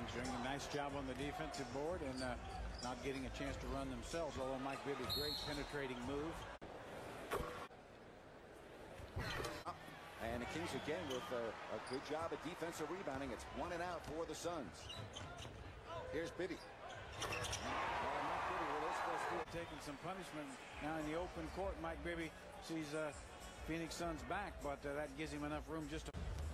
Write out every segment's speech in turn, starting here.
Kings doing a nice job on the defensive board and not getting a chance to run themselves, although Mike Bibby, great penetrating move. And the Kings again with a good job of defensive rebounding. It's 1 and out for the Suns. Here's Bibby. Taking some punishment now in the open court. Mike Bibby sees Phoenix Suns back, but that gives him enough room just to.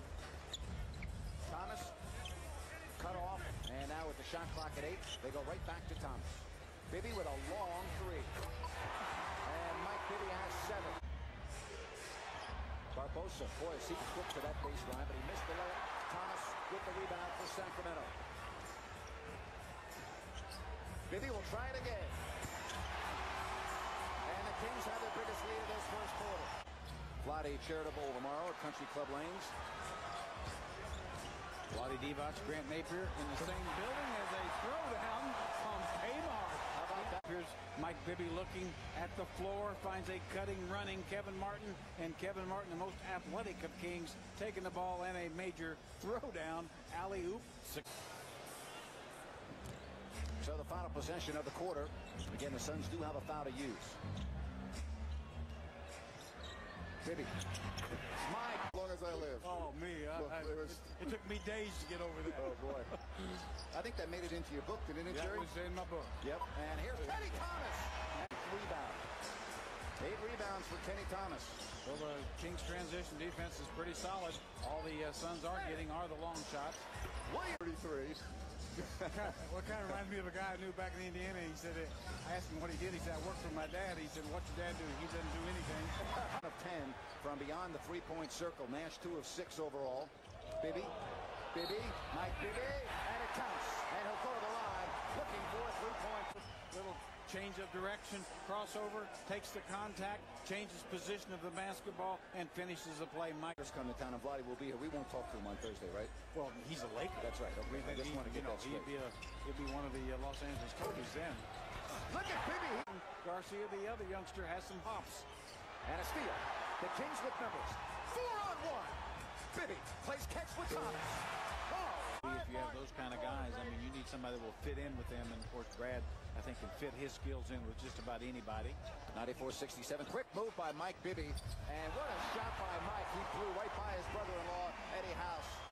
Thomas cut off, and now with the shot clock at 8, they go right back to Thomas. Bibby with a long 3. And Mike Bibby has 7. Barbosa, boy, is he quick to that baseline, but he missed the layup. Thomas with the rebound for Sacramento. Bibby will try it again. And the Kings have their biggest lead of this first quarter. Vlade Charitable tomorrow at Country Club Lanes. Vlade Divac, Grant Napier in the same building as a throwdown on Kmart. How about that? Here's Mike Bibby looking at the floor, finds a cutting, running Kevin Martin, and Kevin Martin, the most athletic of Kings, taking the ball and a major throwdown, alley-oop. So the final possession of the quarter. Again, the Suns do have a foul to use. Bibby. Mike. As long as I live. Oh, me. It took me days to get over that. Oh, boy. I think that made it into your book, didn't it, Jerry? That was in my book. Yep. And here's Kenny Thomas. Rebound. 8 rebounds for Kenny Thomas. Well, the Kings' transition defense is pretty solid. All the Suns are getting are the long shots. 33. What kind of reminds me of a guy I knew back in Indiana. He said, I asked him what he did. He said, I worked for my dad. He said, what's your dad do? He doesn't do anything. Of 10 from beyond the three-point circle. Nash 2 of 6 overall. Bibby, Mike Bibby, and it counts. And he'll go to the line looking for a three-point. Little change of direction, crossover, takes the contact, changes position of the basketball, and finishes the play. Mike just come to town, and Vlade will be here. We won't talk to him on Thursday, right? Well, he's a Laker. That's right. Okay. I just want to get that straight. He'd be one of the Los Angeles coaches then. Look at Bibby. Garcia, the other youngster, has some hops. And a steal. The Kings with numbers. 4-on-1. Bibby plays catch with Thomas. If you have those kind of guys, I mean, you need somebody that will fit in with them. And, of course, Brad, I think, can fit his skills in with just about anybody. 94-67. Quick move by Mike Bibby. And what a shot by Mike. He flew right by his brother-in-law, Eddie House.